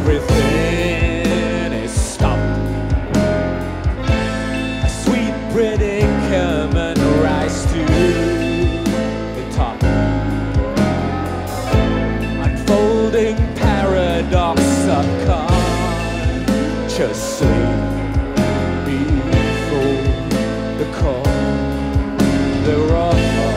everything is stopped. A sweet predicament rise to the top. Unfolding paradox subconsciously before the call, the rock.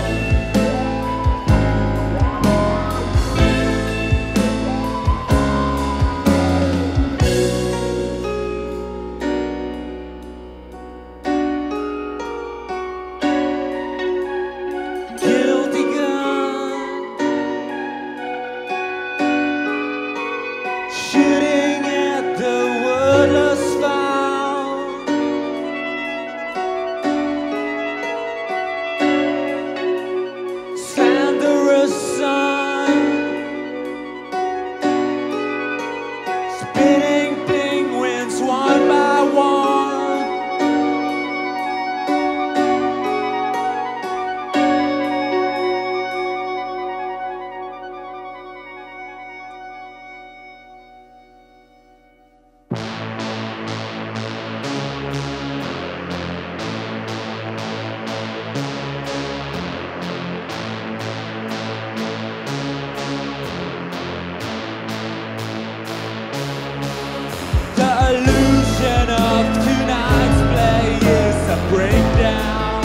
Illusion of tonight's play is a breakdown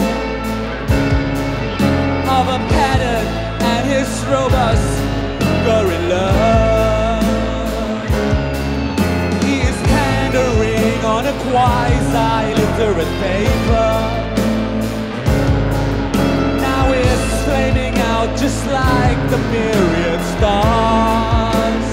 of a pattern and his robust gorilla. He is pandering on a quasi-literate paper. Now he's flaming out just like the myriad stars.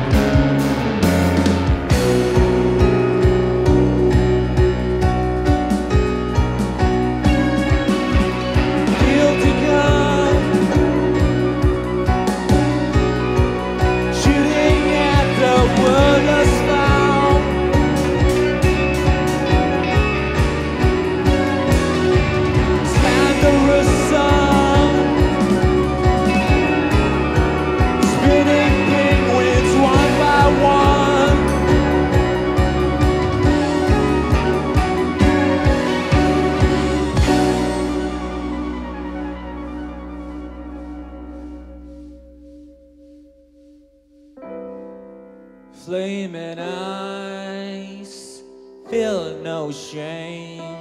Flaming eyes, feel no shame.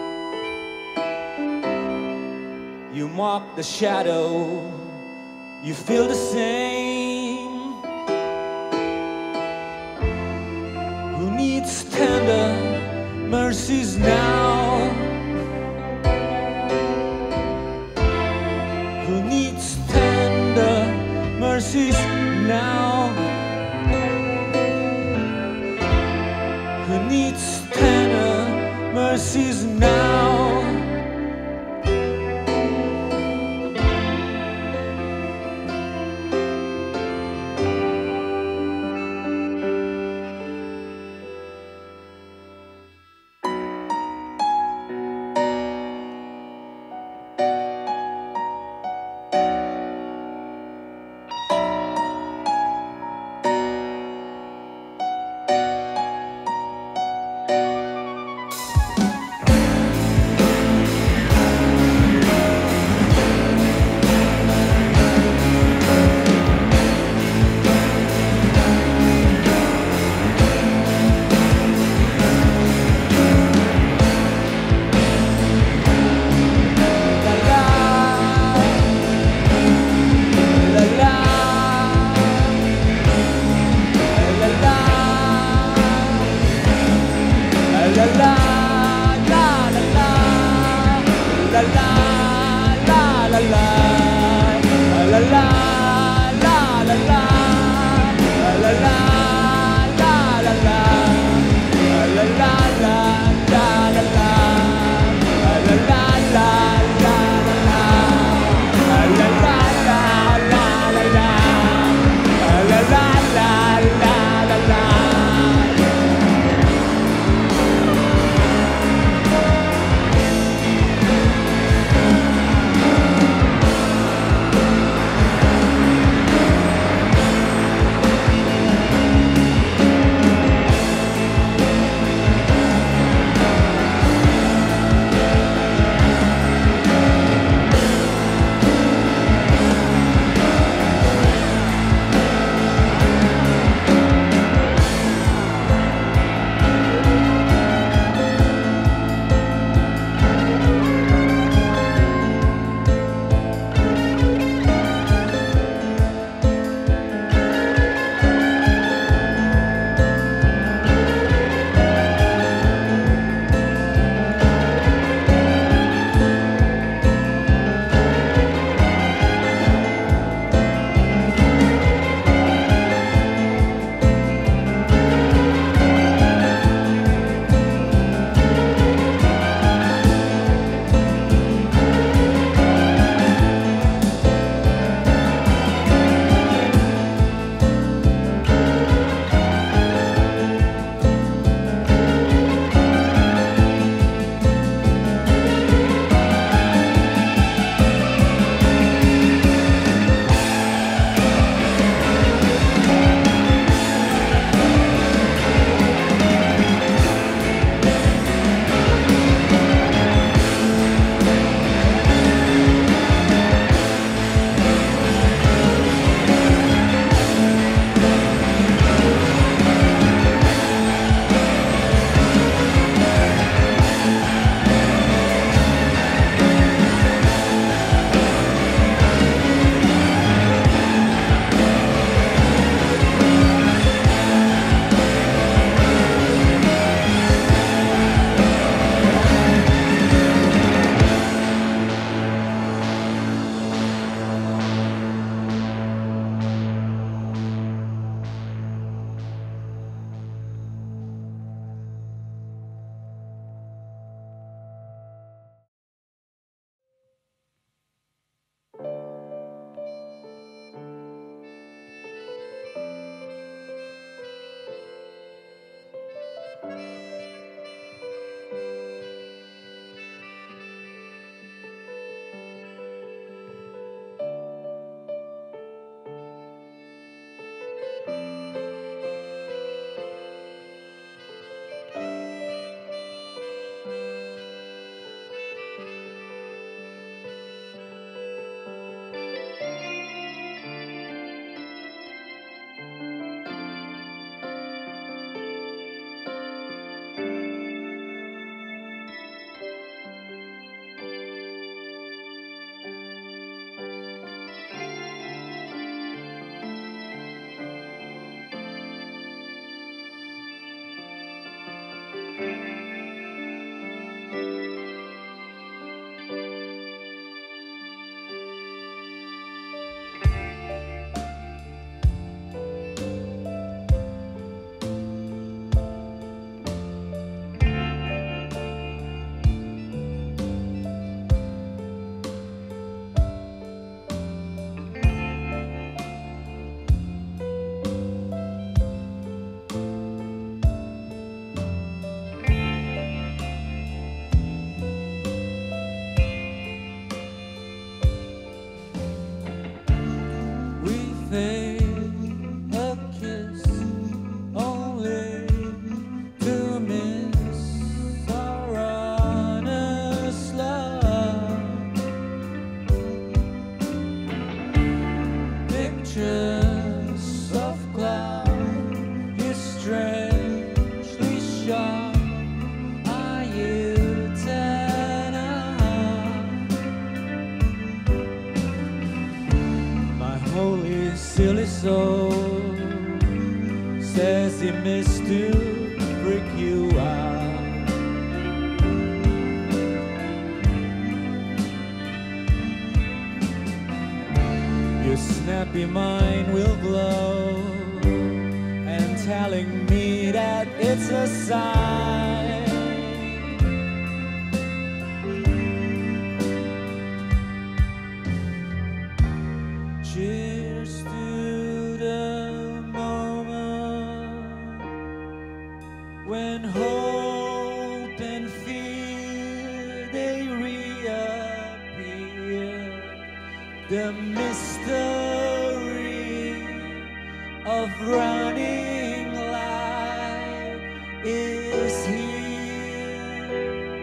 You mock the shadow, you feel the same. Who needs tender mercies now? Who needs tender mercies now? Who needs tender mercies now? soul says he missed to freak you out. Your snappy mind will glow and telling me that it's a sign. Cheers to the moment when hope and fear they reappear. The mystery of running light is here.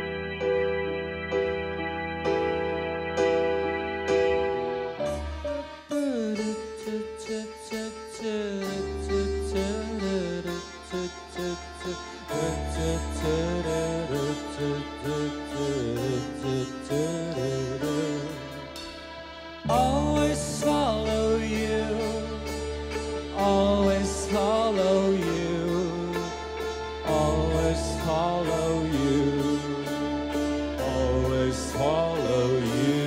Always follow you, always follow you, always follow you, always follow you.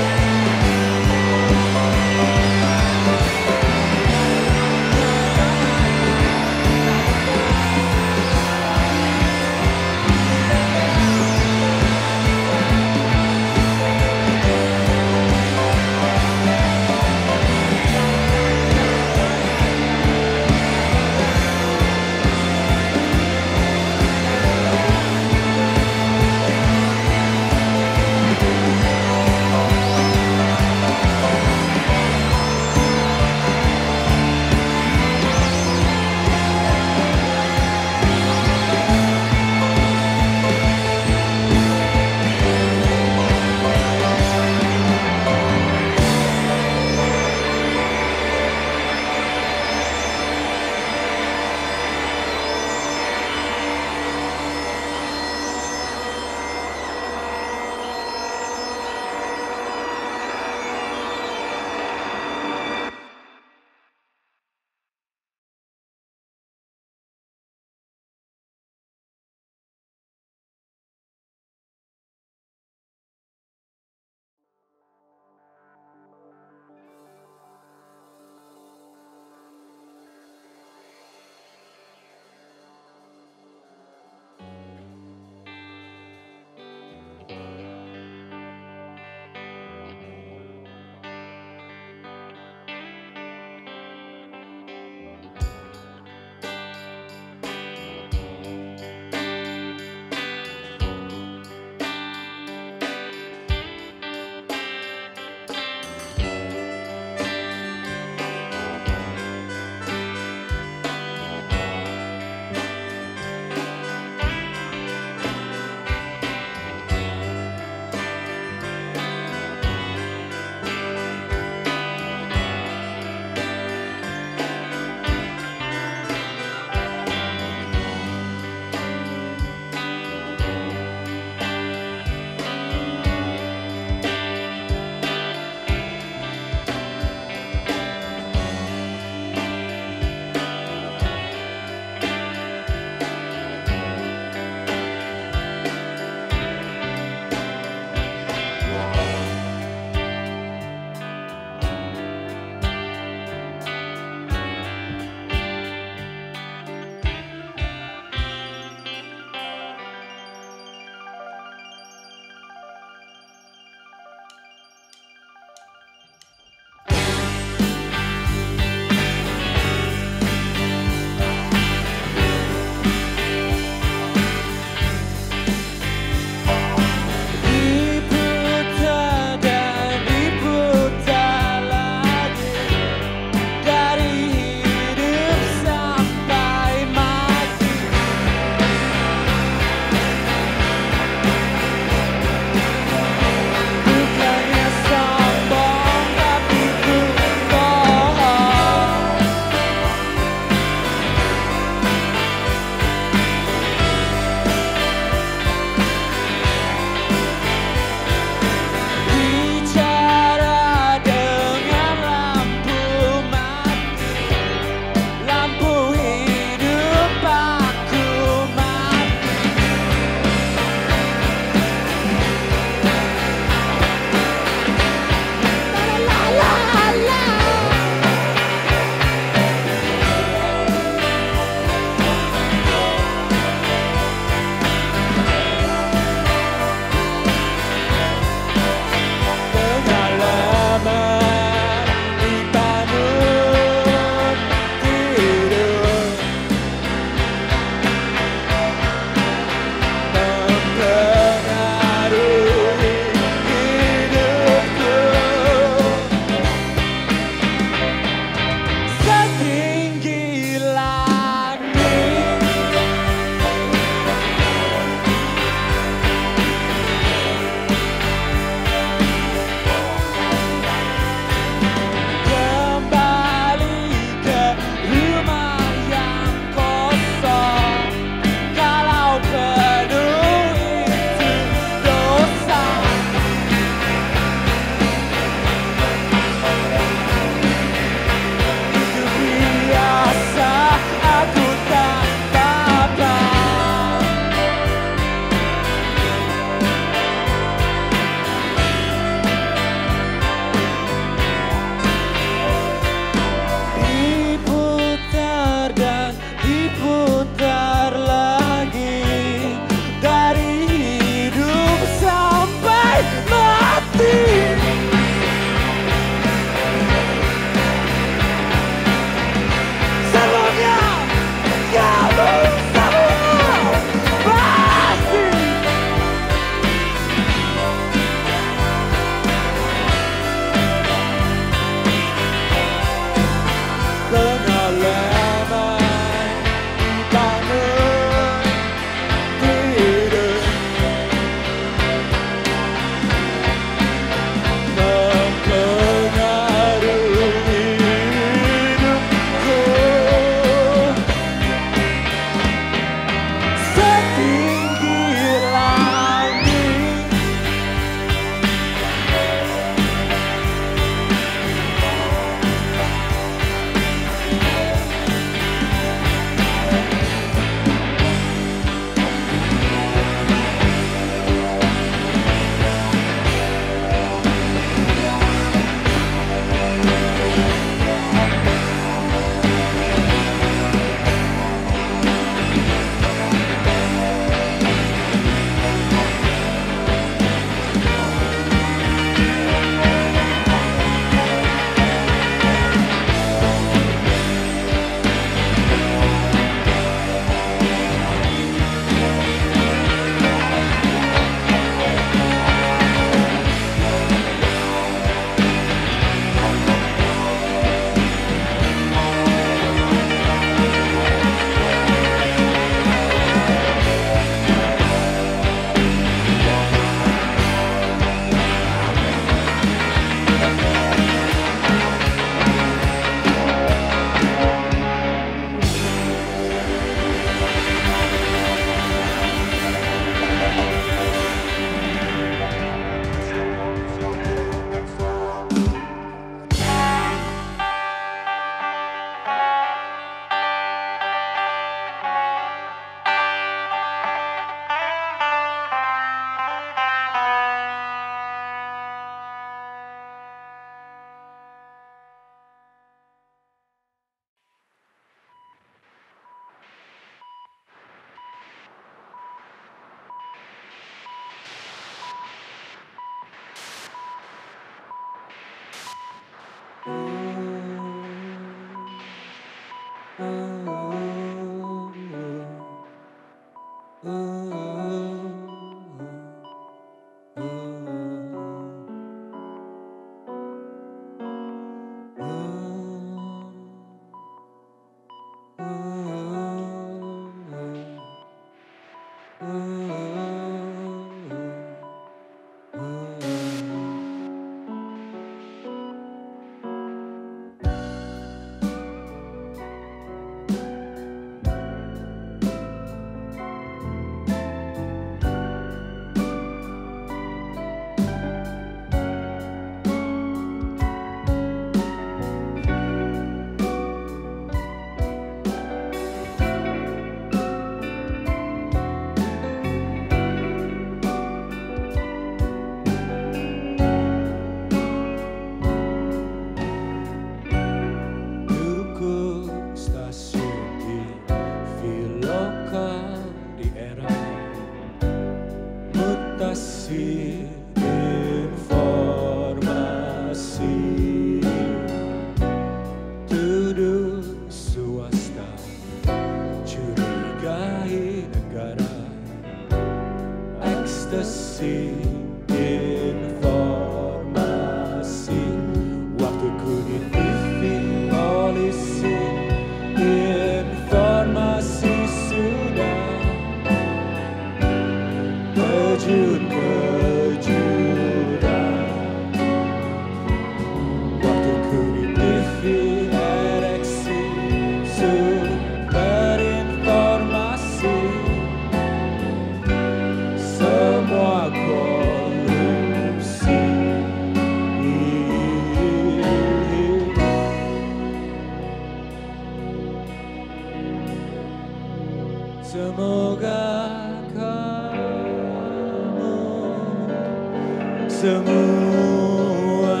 semua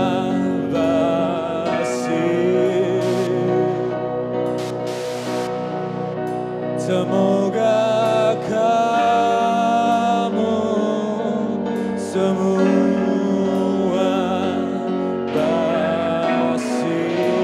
basi. Semoga kamu semua basi.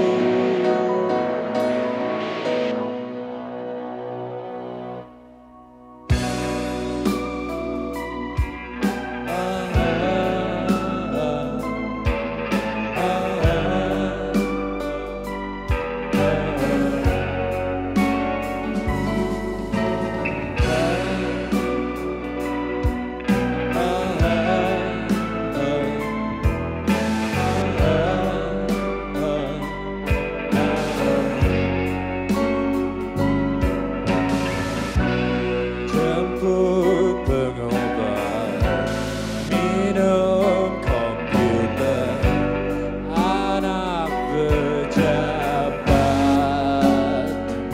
Jemput pengobat, minum komputer, anak pejabat,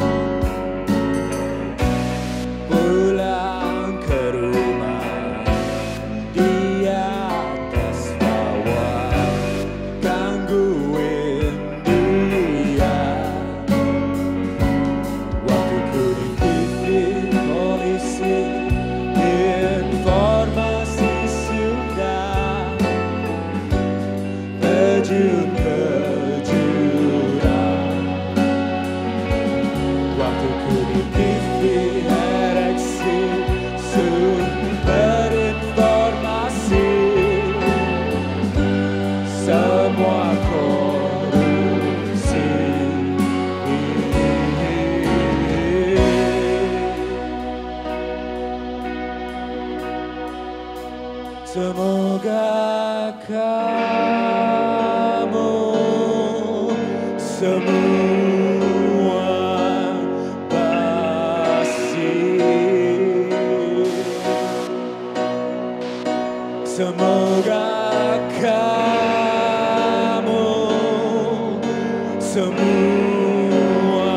pulang ke rumah di atas bawah, gangguin dia. Waktu ku di TV polisi, informasi suka terjun-terjunan. Waktu ku di TV ereksi, sumber informasi, semua korupsi. Semoga kamu semua basi. Semoga kamu semua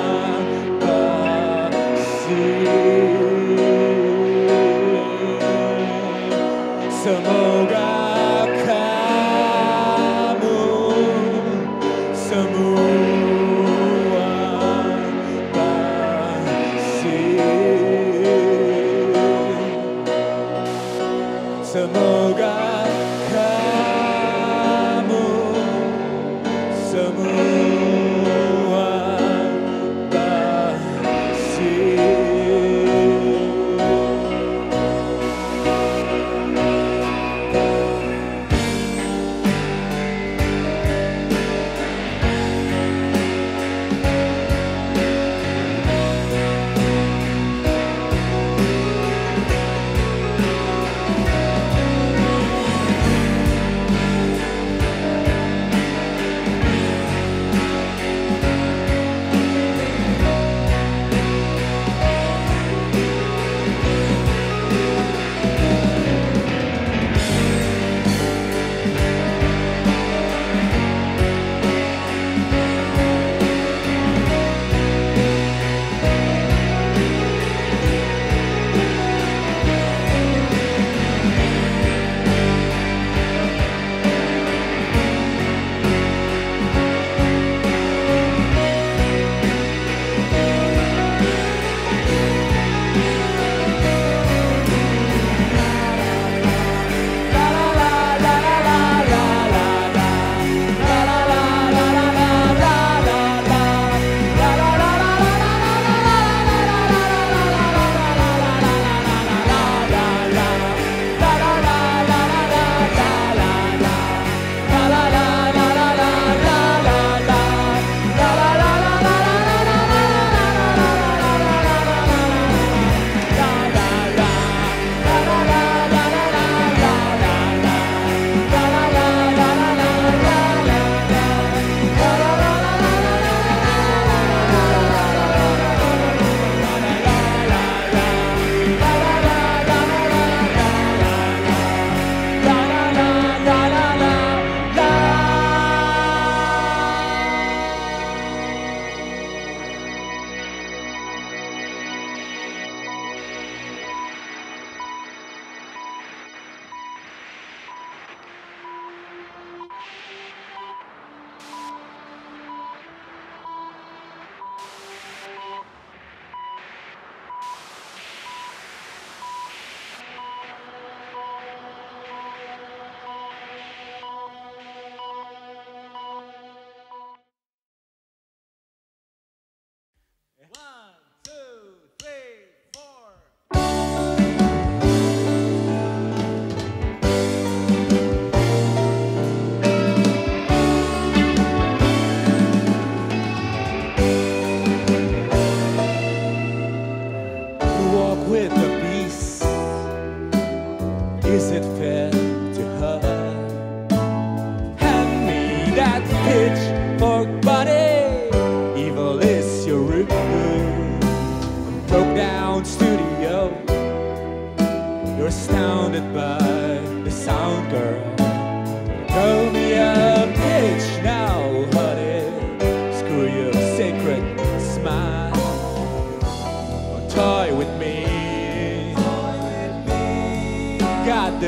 basi. Semoga kamu semua basi. Semoga kamu semua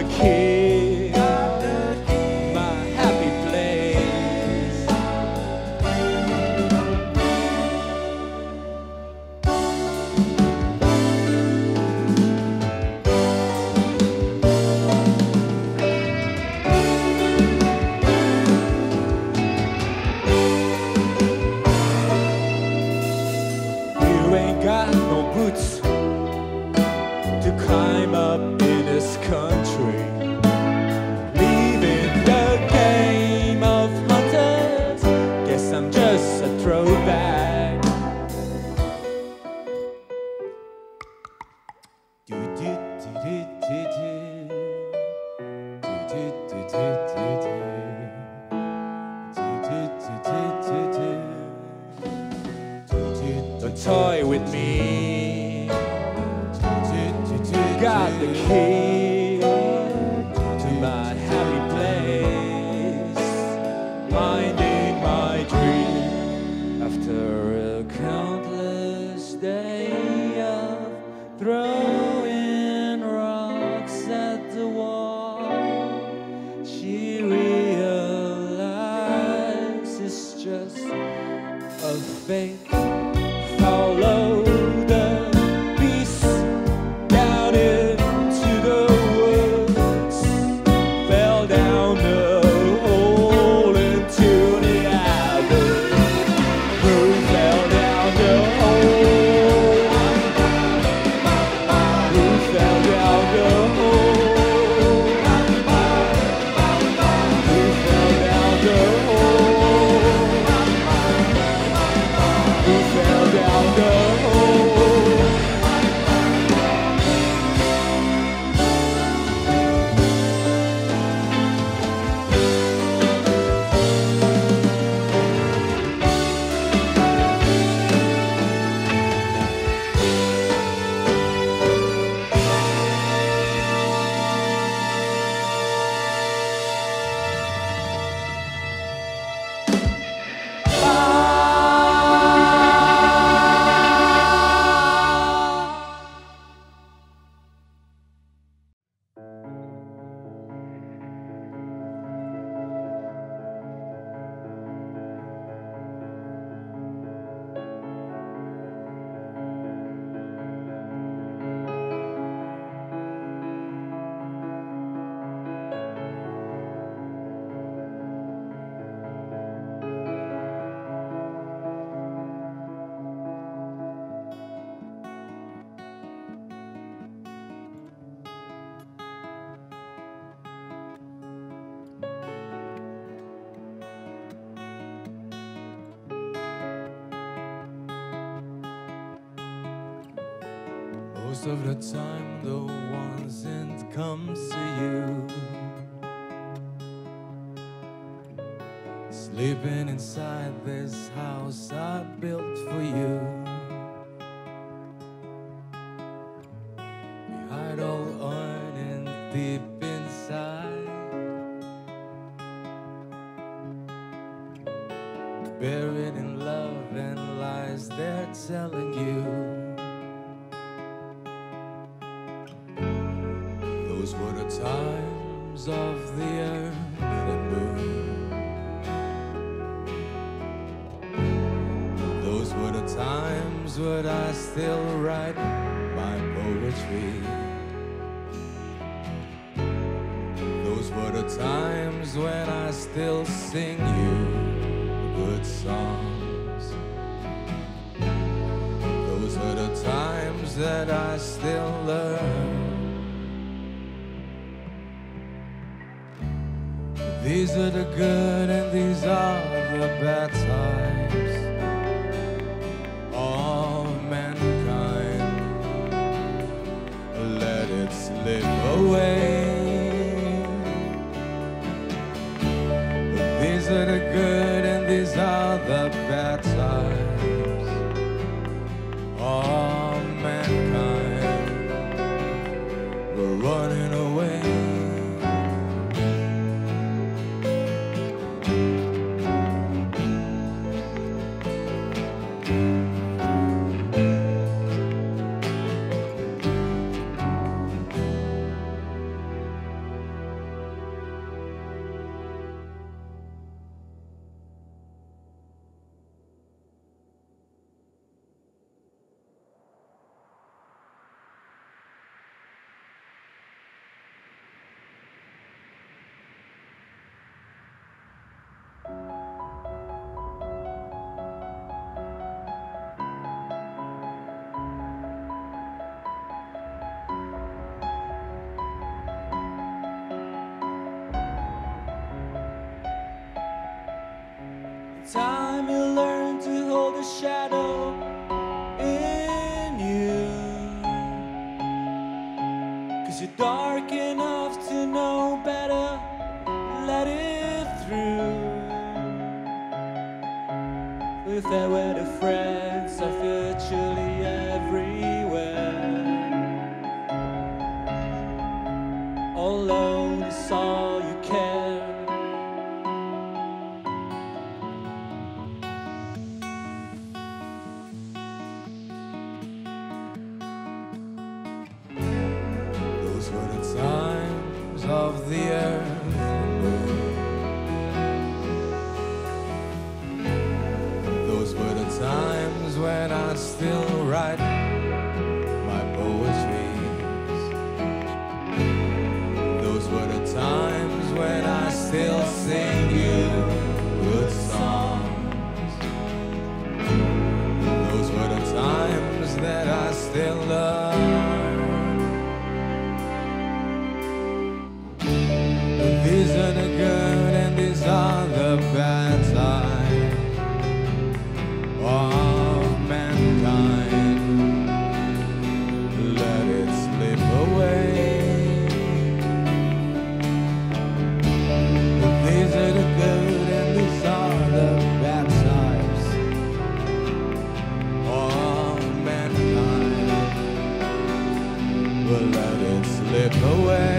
the key, my happy place. You ain't got no boots to climb up in this country, leaving the game of hunters. Guess I'm just a throwback. Do, do, do, do, do, do. Do, do, do, do, do, do. Do, do, do, do, do, do. Don't toy with me. Got the key to my happy place, minding my dream after a countless day of throwing rocks at the wall. She realizes it's just a fake. Follow the beast down into the woods, fell down the hole into the alley. Who fell down the hole? Who fell down the hole? Who fell down the hole? Who fell down the hole? Most of the time, the ones that comes to you, sleeping inside this house I built for you. We hide all earning deep inside, buried in love and lies they're telling you. Those were the times of the earth and moon. Those were the times when I still write my poetry. Those were the times when I still sing you good songs. Those are the times that I still learn. These are the good and these are the bad times of mankind. Let it slip away. These are the good and these are the bad times of mankind. We're running away. time you learn to hold a shadow in you. 'Cause you're dark enough to know better, let it through. If there were the friends are virtually everywhere, alone is all you care. Those were the times of the earth and moon. Those were the times when I still write my poetries. Those were the times when I still sing you good songs. Those were the times that I still love. These are the good and these are the bad times of mankind. Let it slip away. These are the good and these are the bad times of mankind. But let it slip away.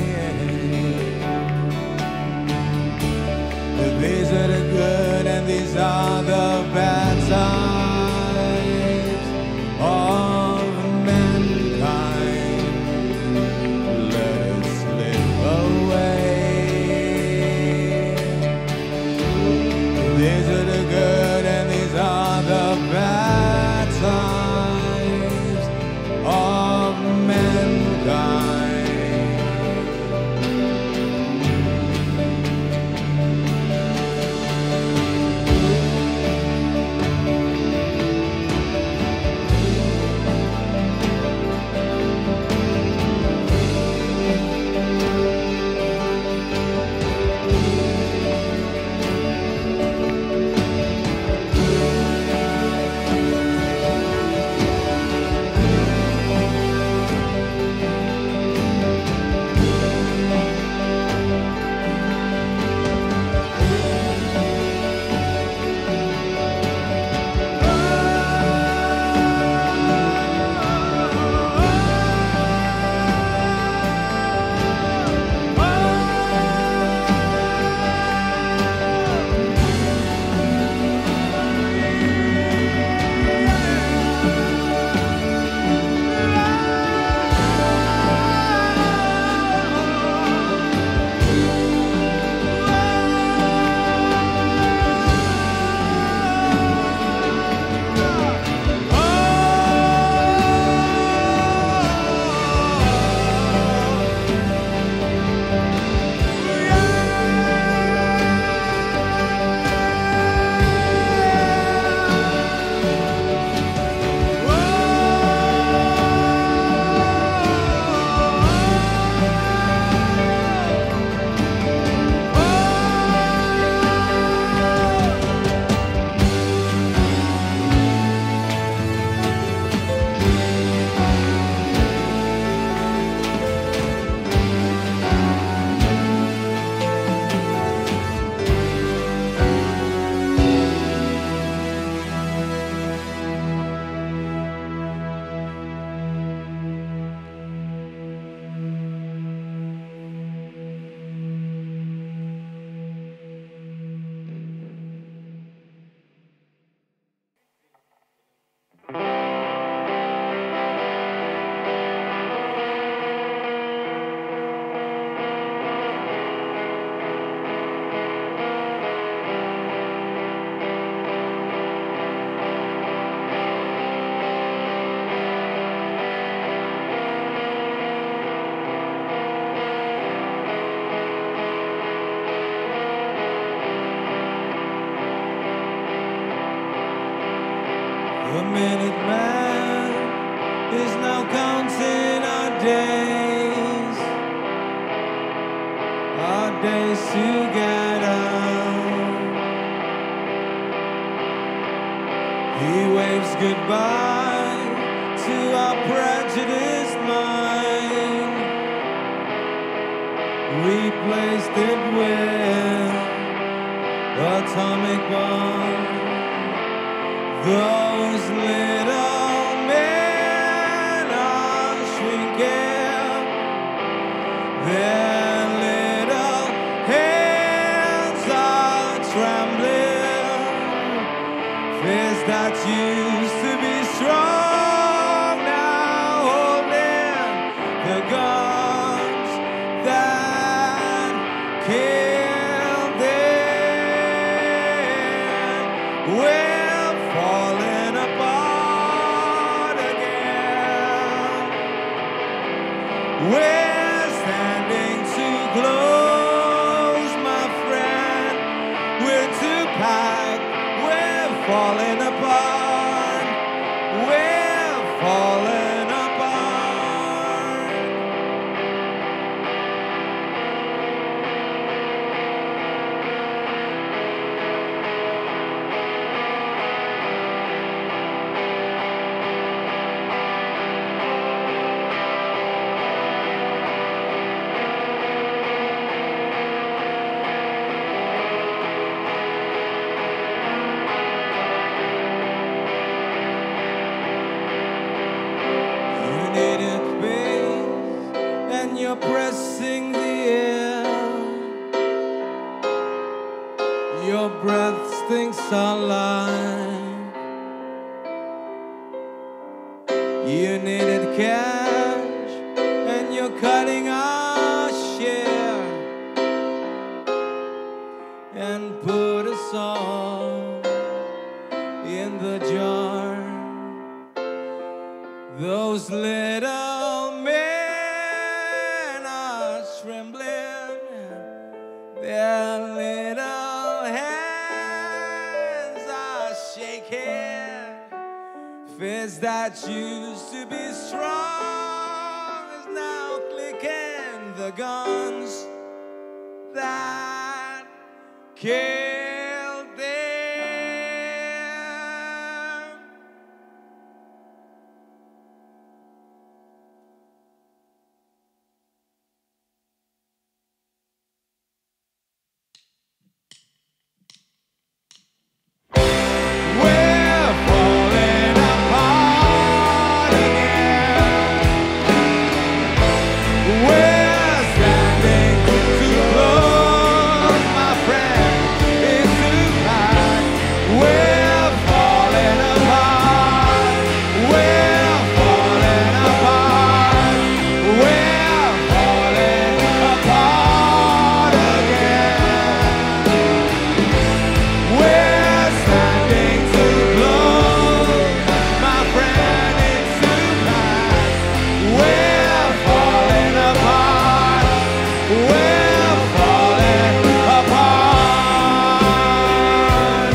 These are the good and these are the bad times of mankind. Let it slip away. These are the good and these are the bad times of mankind. The minute man is now counting our days together. He waves goodbye to our prejudiced mind, replaced it with atomic bomb. Those little men are shrinking, their little hands are trembling. Fists that used to be strong now holding the guns that killed them. We're falling apart again. We're standing too close, my friend. We're too packed. We're falling apart. We're falling apart. You needed space and you're pressing the air. Your breath stinks alive. You needed cash and you're cutting our share and put us all in the jar. Those little men are trembling, their little hands are shaking. Fists that used to be strong is now clicking. The guns that killed them. We're falling apart again. We're standing too close, my friend. It's too high. We're falling apart. We're falling apart. We're falling apart again. We're standing too close, my friend, it's too high. We're falling apart. We're falling apart.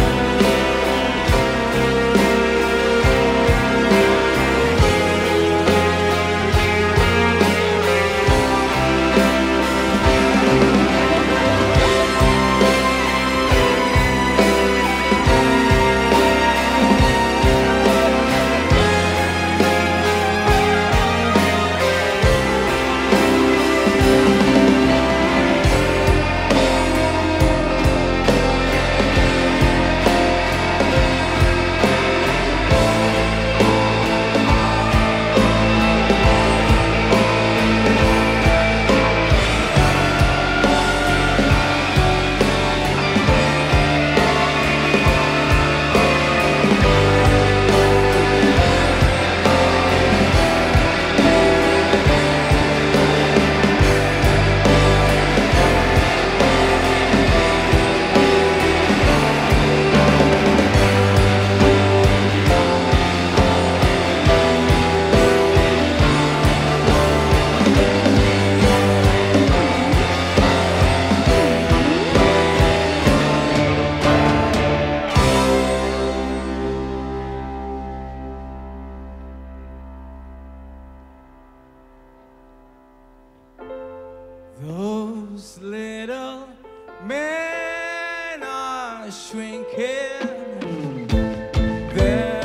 Those little men are shrinking. They're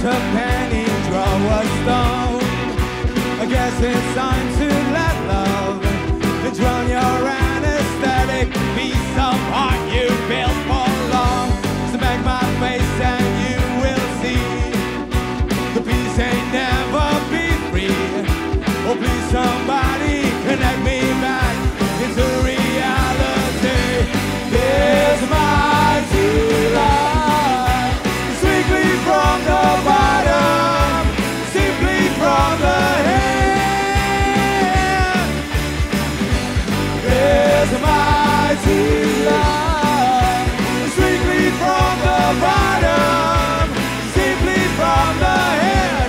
a penny, draw a stone. I guess it's time to let love drown your anesthetic piece of art you built for long. So make my face and you will see the peace ain't never be free. Oh please somebody connect me back into reality. There's my delight, sweetly from the bottom, simply from the head. There's my delight, sweetly from the bottom, simply from the head.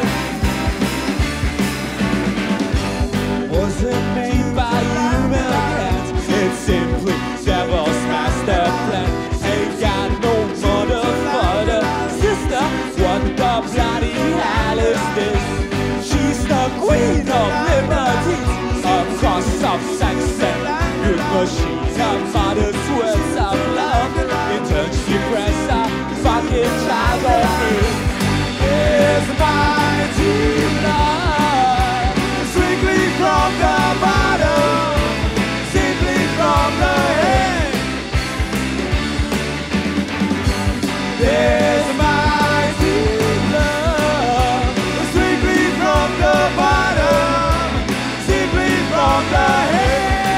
Wasn't made by human hands, it's simply devil's master plan. Ain't got no mother, father, sister. What the bloody hell is this? She's the queen of liberties, a cross of sex and good machine. Her mother's words of love, in turn she pressed a fucking child on me. Here's my delight, strictly from the bottom, simply from the head. There's my delight, strictly from the bottom, simply from the head.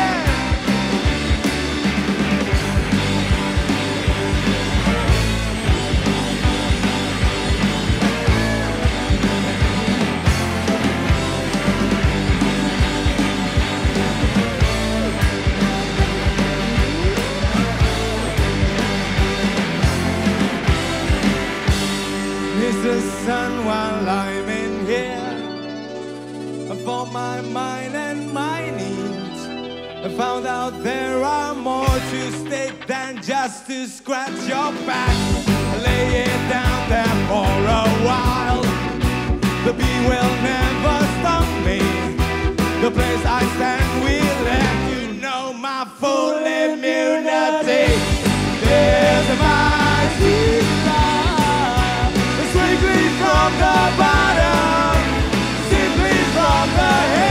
It's the sun while I'm in here, for my mind and my needs. I found out there are more to stake than just to scratch your back. Lay it down there for a while. The bee will never stop me. The place I stand will let you know my full immunity. There's my delight, strictly from the bottom, simply from the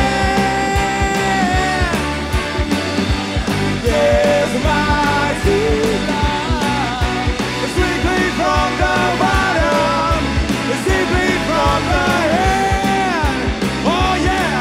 head. There's my delight, strictly from the bottom, simply from the head. Oh yeah.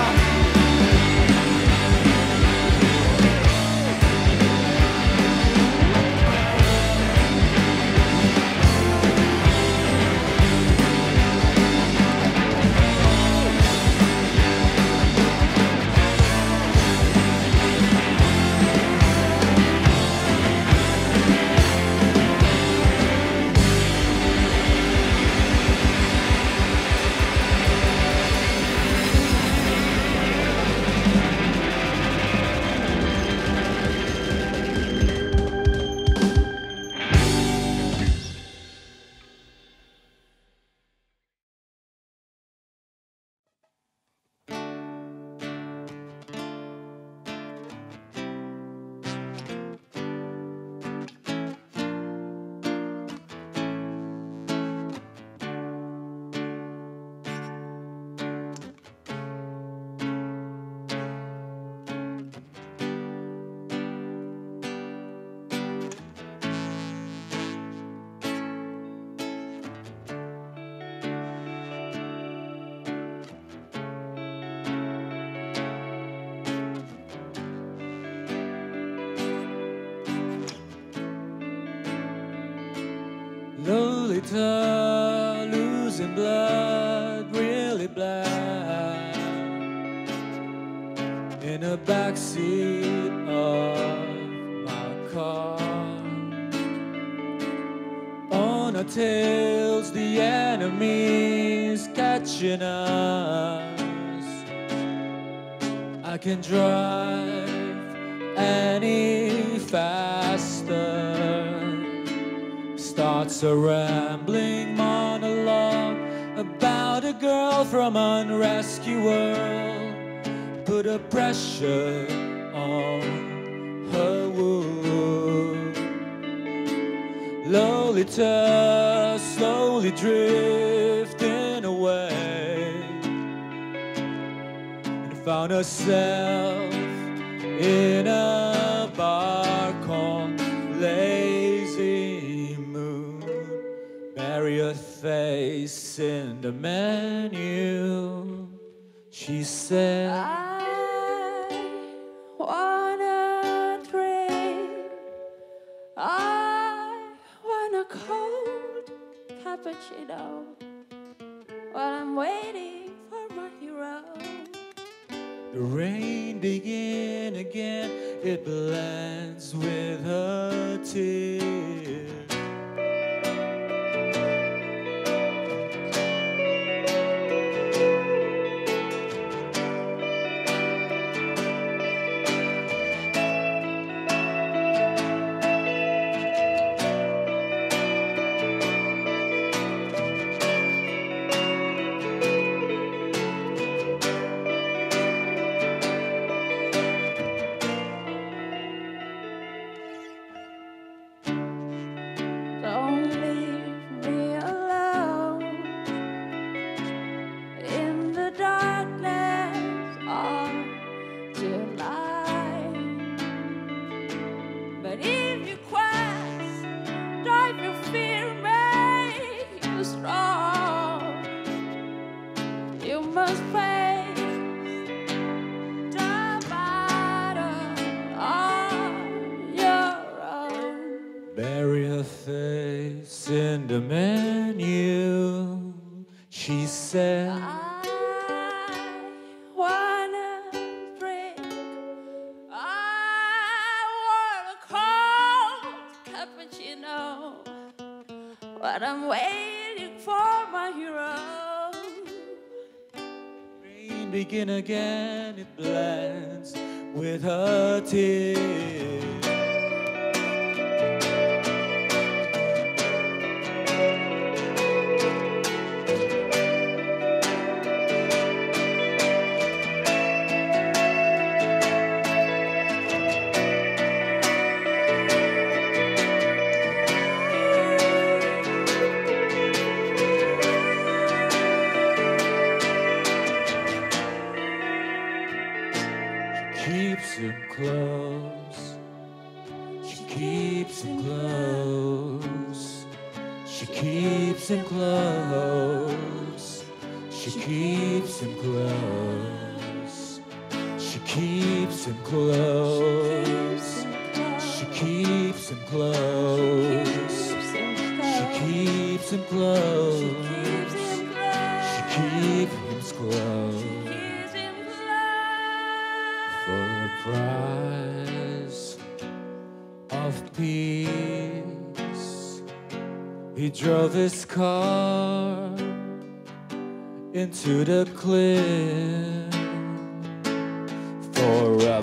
Lolita, losing blood, really black, in the backseat of my car. On our tails, the enemy's catching us. I can drive any faster. Starts a rambling monologue about a girl from unrescue world. Put a pressure on her wound. Lolita slowly drifting away and found herself in a bar called Lazy Moon. Bury her face in the menu. She said, I wanna drink. I want a cold cappuccino while I'm waiting for my hero. the rain begin again, it blends with her tears. Don't leave me alone in the darkness of July. But if your quest drive your fear, make you strong, you must face the battle on your own. Bury her face in the menu. She said, I wanna drink. I want a cold cappuccino, but I'm waiting for my hero. rain begin again, it blends with her tears. Keeps him close. She keeps him close. She keeps him close. She keeps him close. She keeps him close. She keeps him close. She keeps him close. She keeps him close. For a price of peace, he drove his car into the cliff. For a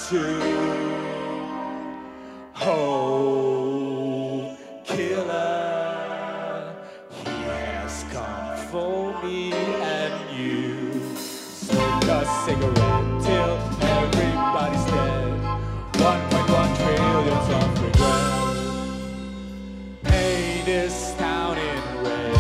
too. Oh, killer, he has come for me and you. Smoke a cigarette till everybody's dead. 1.1 trillion of regret. Paint this town in red.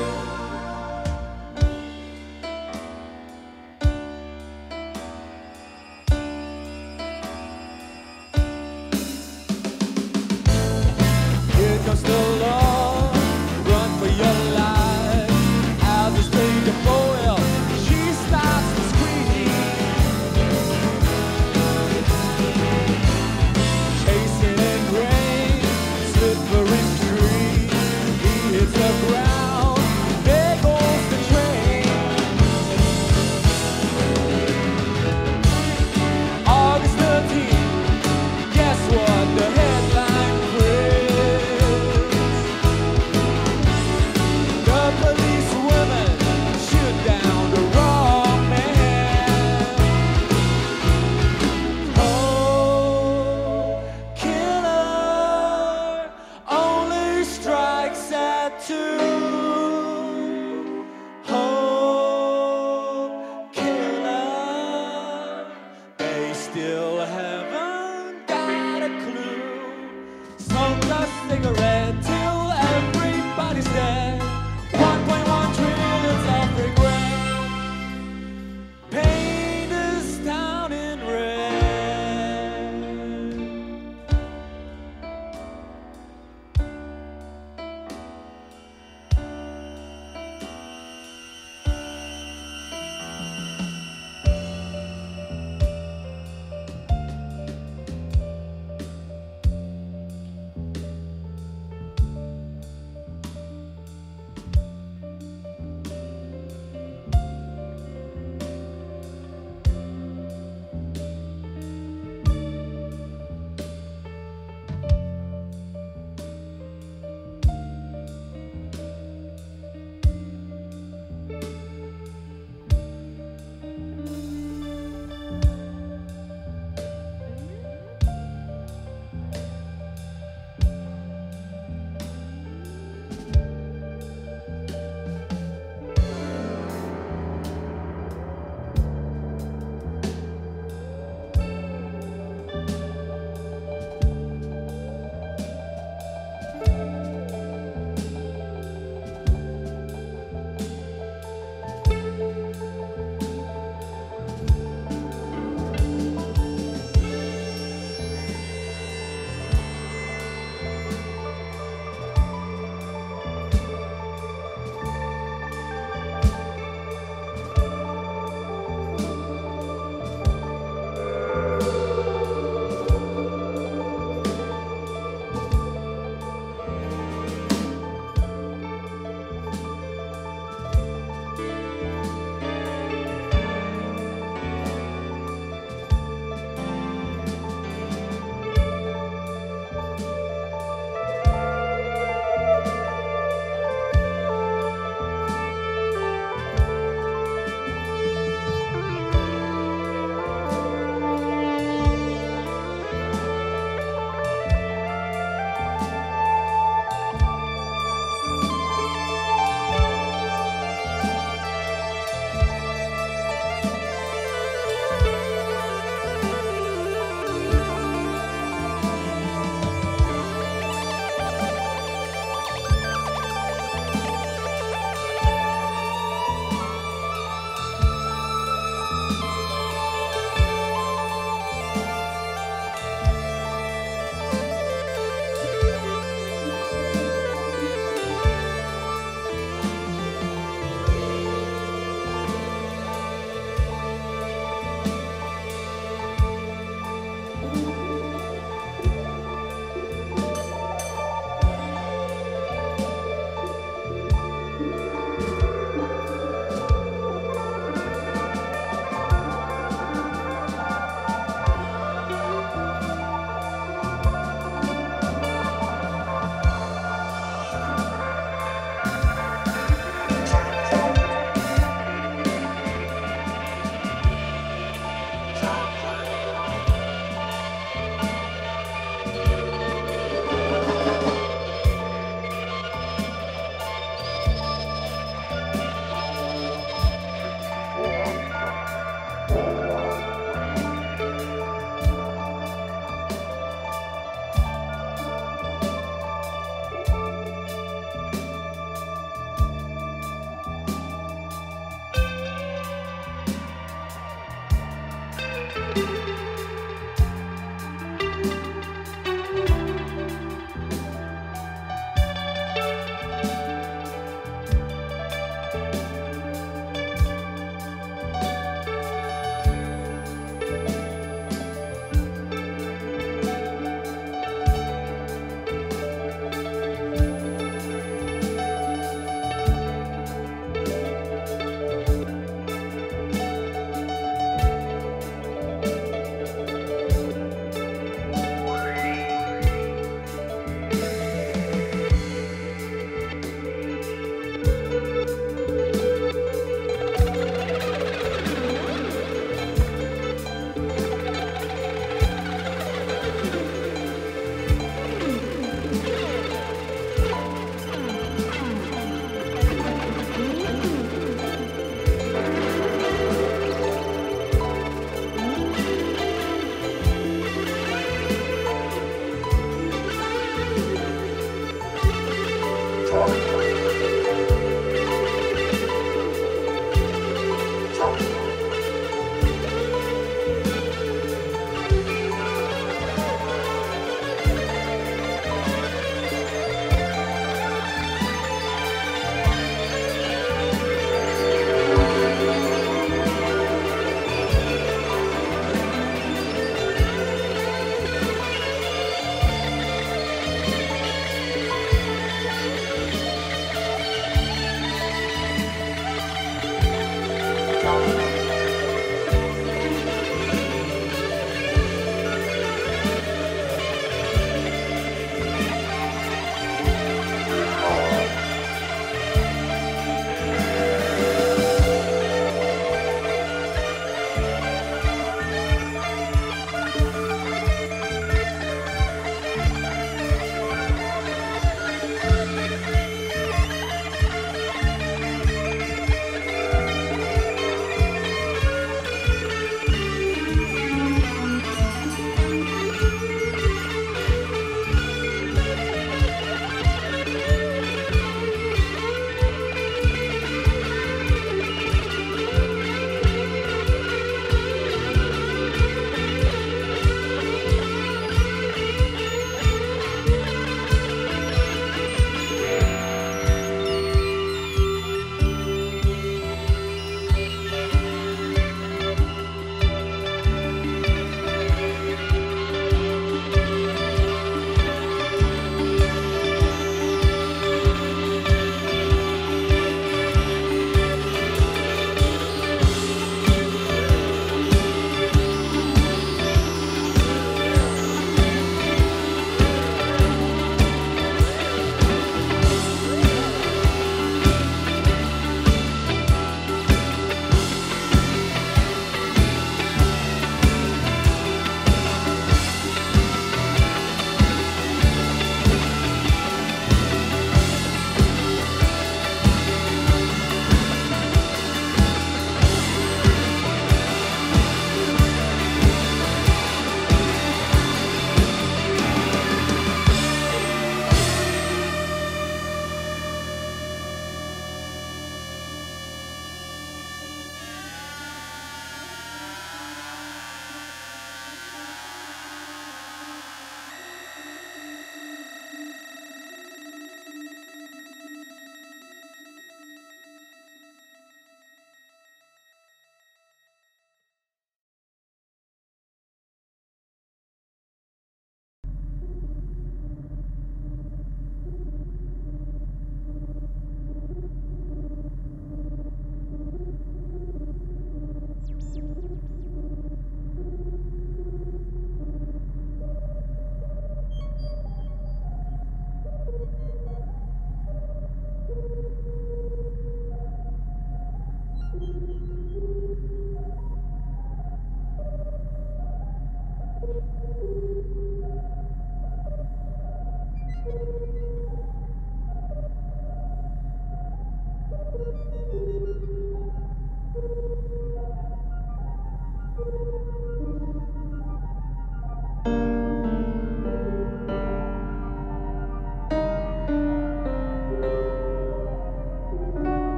Here comes the law, run for your life. I'll just take a photo, she starts to scream.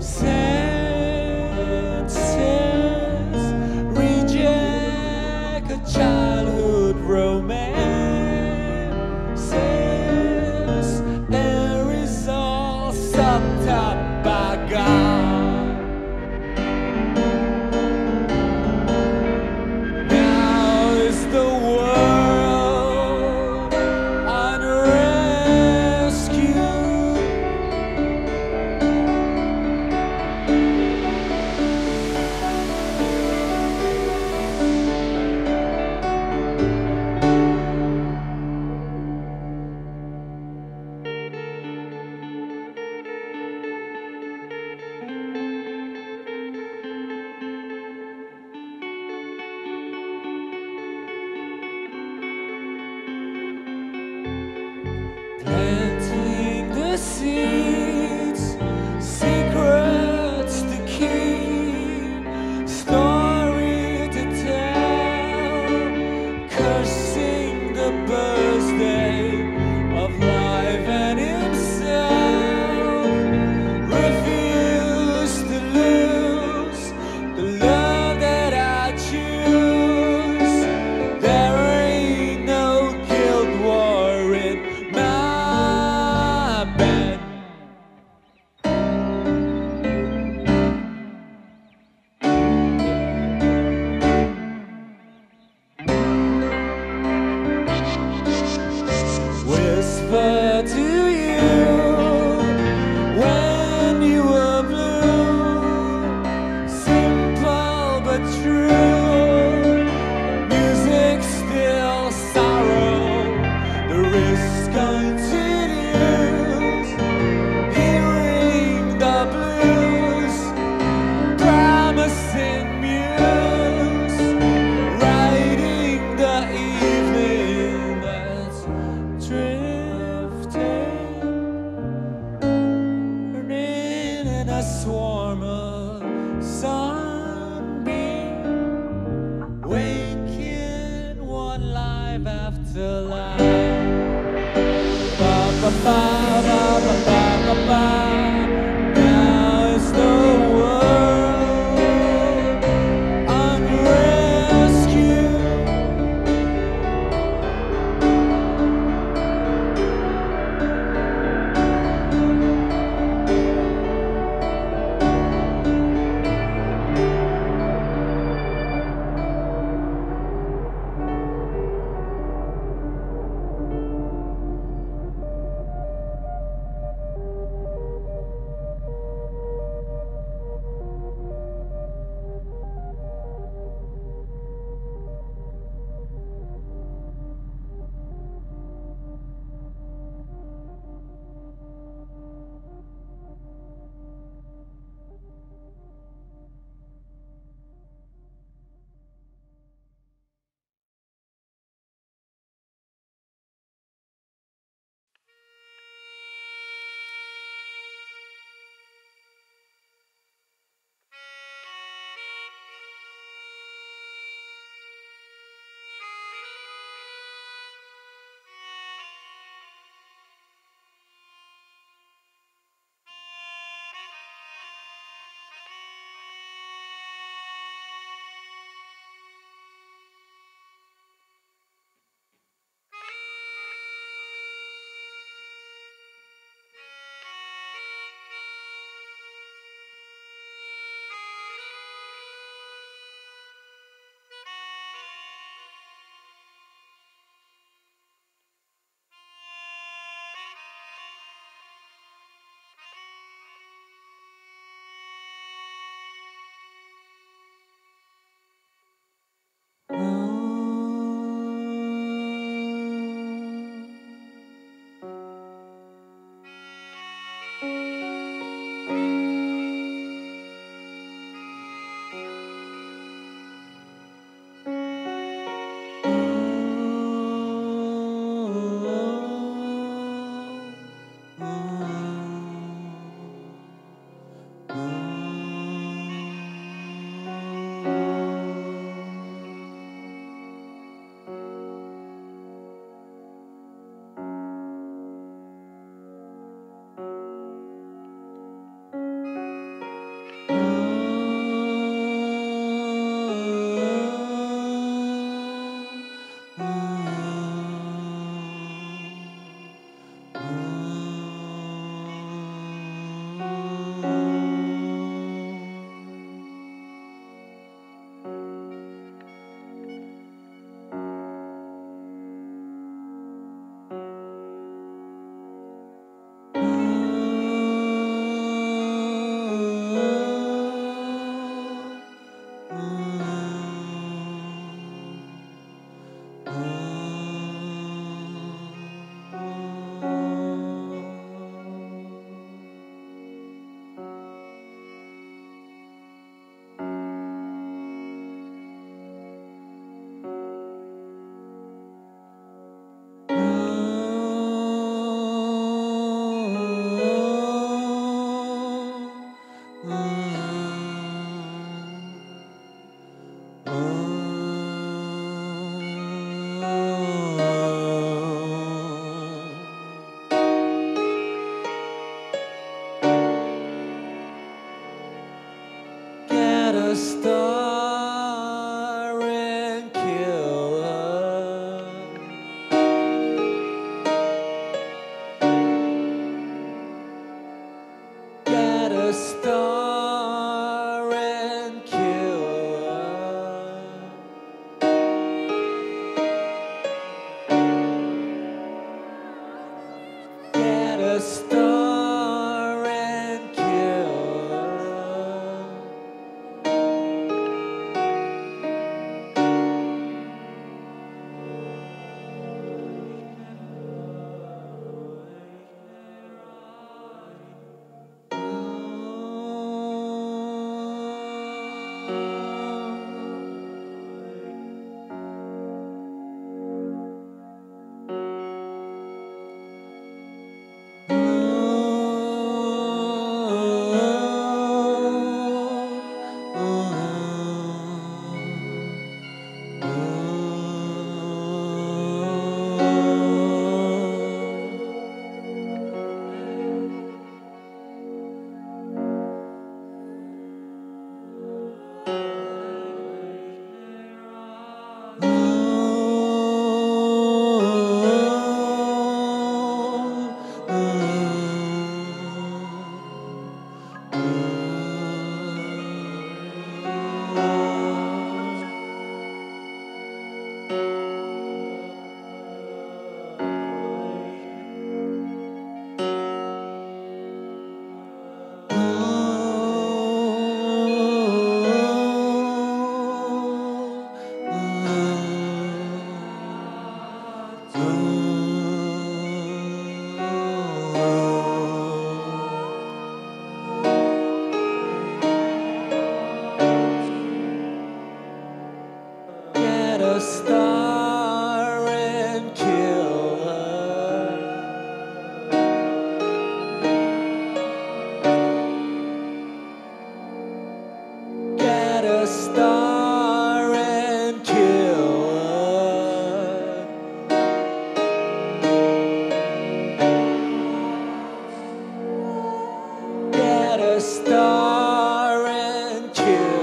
Senses reject a childhood romances. Air is all sucked up by God. Now is the world on rescue. Planting the seeds, secrets to keep, story to tell, cursing the birthday of life and himself. Refuse to lose the love that I choose. There ain't no guilt war in my bed. Whisper to you when you were blue, simple but true. Music still sorrow, the risk continues. Hearing the blues, promising muse, writing the evening that's drifting, burning in a swarm of sunbeam, waking one life after life. Ba ba ba ba ba ba ba ba. Now is the world on rescue. Get a star and kill her. Get a star and kill her. Get a star and kill her. Get a star and kill her. Get a star and kill her. Get a star and kill her.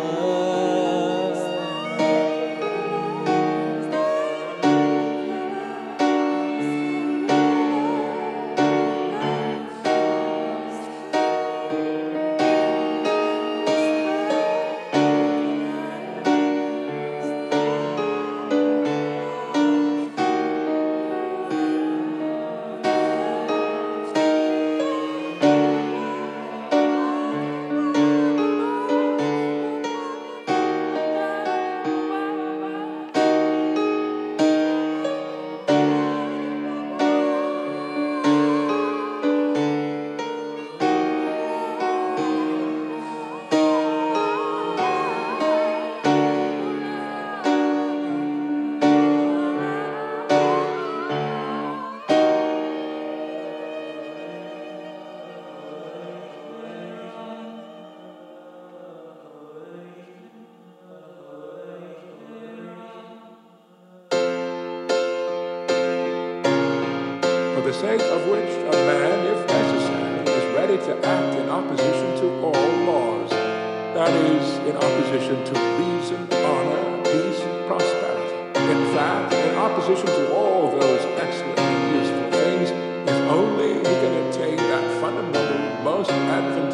For the sake of which a man, if necessary, is ready to act in opposition to all laws, that is, in opposition to reason, honor, peace, and prosperity. In fact, in opposition to all those excellent and useful things, if only he can attain that fundamental, most advantageous